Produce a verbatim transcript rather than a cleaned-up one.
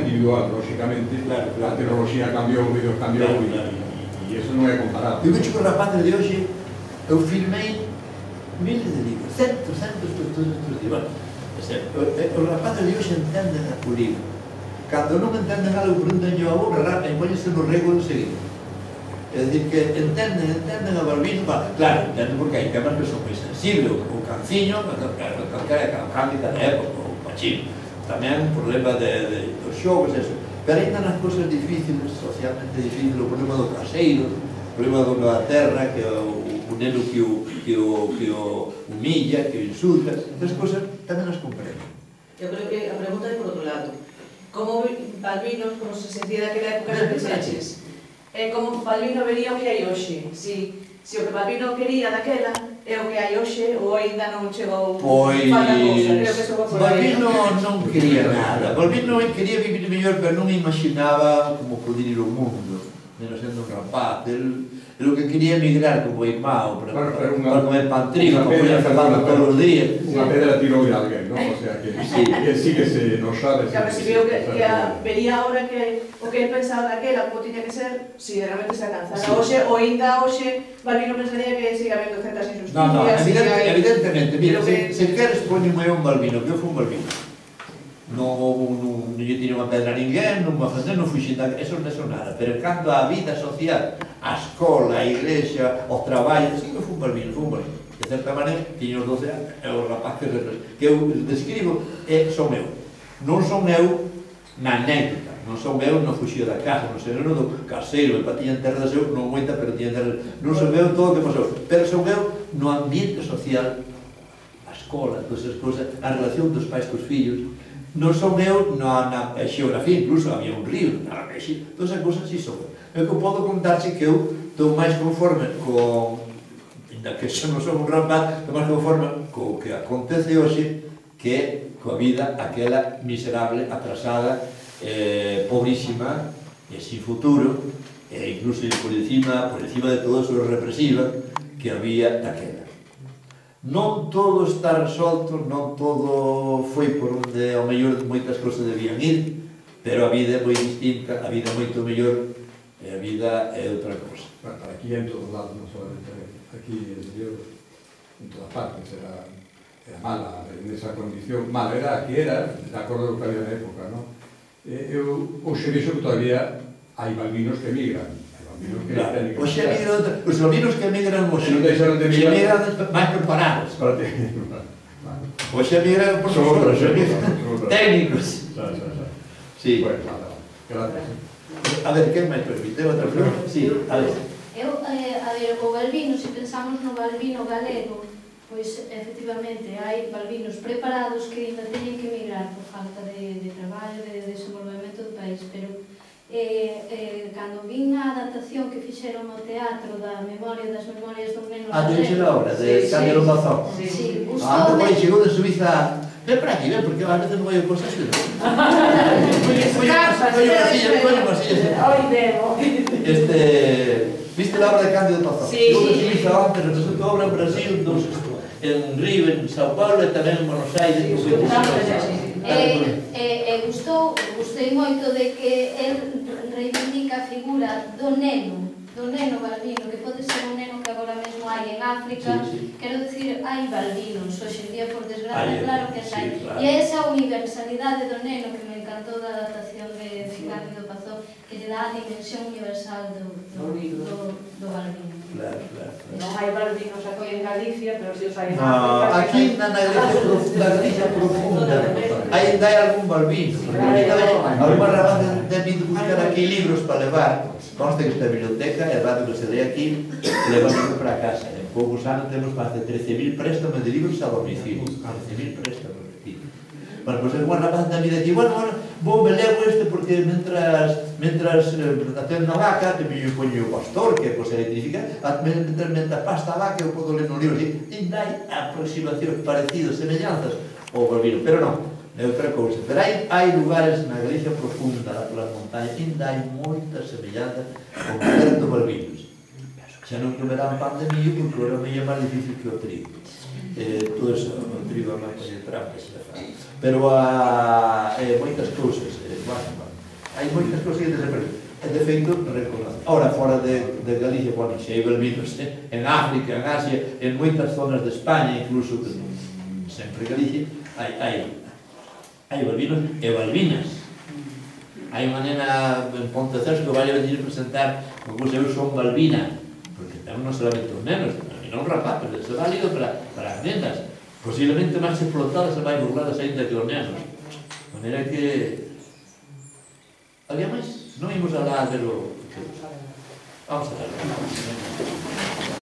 individual, lógicamente, a tecnoloxía cambiou, o medio cambiou, e iso non é comparado. Eu vejo que os rapaces de hoxe, eu filmei miles de libros, centos, centos, centos, centos de libros. Os rapaces de hoxe entenden o libro. Cando non entenden algo, preguntan yo a vos, e póñense no rego enseguida. É dicir, que entenden, entenden a Balbino, claro, entenden porque hai temas que son moi sensibles, o Canciño, calquera cándida da época, o Pachín, tamén o problema dos xogos, eso. Pero ainda nas cousas difíciles, socialmente difíciles, o problema do caseiro, o problema da terra, que o neno que o humilla, que o insulta, esas cousas tamén as comprendo. Eu creo que a pregunta é por outro lado. Como Balbino, como se sentía daquela época de pensaches? Como Balbino vería o que hai hoxe? Si o que Balbino quería daquela é o que hai hoxe, ou ainda non chegou falta cousa? Creo que eso va por aí. Balbino non quería nada. Balbino quería vivir mellor, pero non imaginaba como poder ir ao mundo, menos sendo un rapaz. El o que quería emigrar como irmão, para comer pan trigo, para poder trabalhar todos os días. Unha pedra tirou de alguén, non? O sea, que sí que se nos sabe. Claro, si veo que vería ahora que o que ele pensaba daquela, como tiña que ser, si realmente se alcanzara. Hoxe, ou ainda hoxe, Balbino pensaría que siga habendo certas injusticias. Non, non, evidentemente, mira, se queres poño eu un Balbino, que eu fui un Balbino. Non lle tirei unha pedra a ninguén, non me ofendeu, non fuxin da... Eso non é nada, pero cando a vida social, a escola, a iglesia, o traballo, sí, eu fui un Balbino, fui un Balbino. De certa maneira, tiño os doce anos, é o rapaz que eu describo, son eu. Non son eu na anécdota, non son eu no fuxido da casa, non son eu no caseiro, el patiña en terra seu, non moita, pero tiña en terra, non son eu todo o que pasou, pero son eu no ambiente social, a escola, todas esas cousas, a relación dos pais cos fillos. Non son eu na xeografía, incluso había un río, na Rexi, todas as cousas si son eu. É que eu podo contarse que eu estou máis conforme con, ainda que xa non son un rapaz, estou máis conforme co que acontece hoxe que coa vida aquela miserable, atrasada, pobrísima, e sin futuro, e incluso por encima, por encima de todo eso represiva que había daquela. Non todo está resolto, non todo foi por onde ao mellor moitas cousas debían ir, pero a vida é moi distinta, a vida é moito mellor, e a vida é outra cousa. Para aquí en todos lados, non solamente aquí en todas partes, era mala, en esa condición, mala era que era, de acordo con que había na época, non? Eu hoxe vexo que todavía hai balbinos que emigran. Os balbinos que emigran hoxe emigran máis preparados. Hoxe emigran por nosotros, técnicos. A ver, que máis permite? Outra pregunta? Si, a ver. Eu, a ver, o balbino, se pensamos no balbino galego, pois, efectivamente, hai balbinos preparados que ainda teñen que emigrar por falta de traballo, de desenvolvemento do país, pero cando vin a adaptación que fixeron no teatro da memoria das memorias dun neno... Ah, te vixen a obra, de Cándido Mazón. Sí, gustou... Ah, depois chegou de Suiza... Ven para aquí, ven, porque a veces non vai a cosas así. Oye, Marsillas, Hoy debo. Este... Viste a obra de Cándido Mazón? Sí. Chegou de Suiza antes, representó a obra en Brasil, en Río, en Sao Paulo e tamén en Buenos Aires. E gustou, gustei moito de que el reivindica a figura do neno, do neno balbino, que pode ser un neno que agora mesmo hai en África. Quero dicir, hai balbinos, hoxe en día, por desgracia, claro que hai. E esa universalidade do neno que me encantou da adaptación de Cándido Mazón, que lle dá a dimensión universal do balbino. Claro, claro. Non hai balbinos aquí en Galicia, pero si os hai en África. Aquí na Galicia profunda ainda hai algún balbino. Algúmas rapaces deben de buscar aquí libros para levar. Conste que esta biblioteca é raro que se dé aquí e levamos para casa. En poucos anos temos máis de trece mil préstamos de libros a domicilio. trece mil préstamos aquí. Bueno, pois algúmas rapaces tamén dicen, bueno, vou me leo este porque mentras atendo na vaca, que me poño o pastor, que é cosa electrifica, mentras pasta a vaca eu podo ler no libro. E hai aproximacións parecidas, semellanzas ao balbino, pero non. É outra cousa, pero hai lugares na Galicia profunda, polas montañas, ainda hai moitas semellanzas con certos balbinos. Xa non comerán pan de millo, porque o millo é máis difícil que o trigo. Todo eso, o trigo é máis de trampas, pero moitas cousas, bueno, moitas cosas que desaparecen. E, de feito, reconoce. Ora, fora de, de Galicia, bueno, xe hai balbinos eh? en África, en Asia, en moitas zonas de España, incluso, que non sempre Galicia, hai, hai, hai balbinos e balbinas. Hai unha nena en Ponteceso que vai a venir a presentar, como eu son balbina, porque tamén non solamente os nenos, non un rapaz, pero é válido para, para as nenas. Posiblemente máis explotadas e máis burladas ainda que os nenos. De maneira que... Había máis? Non imos a hablar de lo... Vamos a ver.